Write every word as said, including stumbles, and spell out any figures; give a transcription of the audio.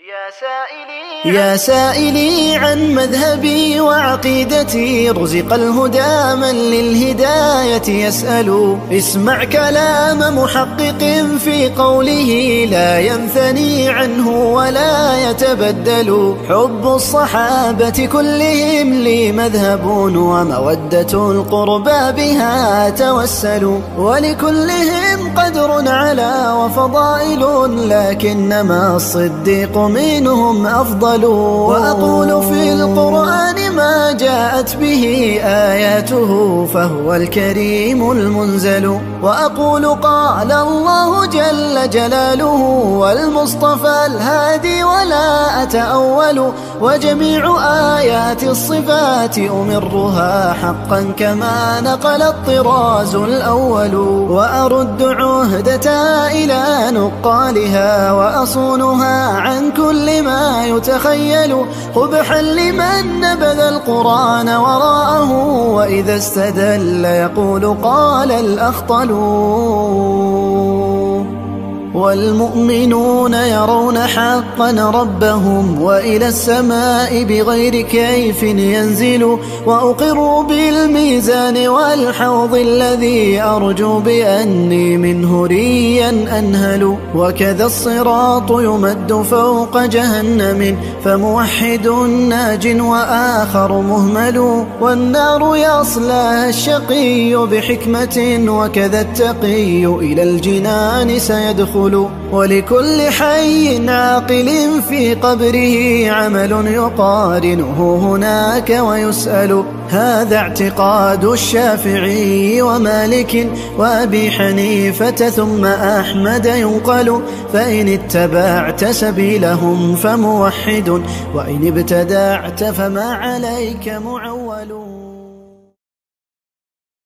يا سائلي, يا سائلي عن مذهبي وعقيدتي، رزق الهدى من للهداية يسأل. اسمع كلام محقق في قوله، لا ينثني عنه ولا يتبدل. حب الصحابة كلهم لي مذهب، ومودة القربى بها توسل. ولكلهم قدر على وفضائل، لكنما الصديق منهم أفضل. وأقول في القرآن ما جاءت به آياته، فهو الكريم المنزل. وأقول قال الله جل جلاله، والمصطفى الهادي ولا أتأول. وجميع آيات الصفات أمرها حقا كما نقل الطراز الأول. وأرد عهدتها إلى نقالها، وأصونها عن كل ما يتخيل. قبحا لمن نبذ القرآن وراءه، وإذا استدل يقول قال الأخطل. والمؤمنون يرون حقا ربهم، وإلى السماء بغير كيف ينزل. وأقر بالميزان والحوض الذي أرجو بأني منه ريا أنهل. وكذا الصراط يمد فوق جهنم، فموحد ناج وآخر مهمل. والنار يصلاها الشقي بحكمة، وكذا التقي إلى الجنان سيدخل. ولكل حي عاقل في قبره عمل يقارنه هناك ويسأل. هذا اعتقاد الشافعي ومالك وأبي حنيفة ثم أحمد ينقل. فإن اتبعت سبيلهم فموحد، وإن ابتدعت فما عليك معول.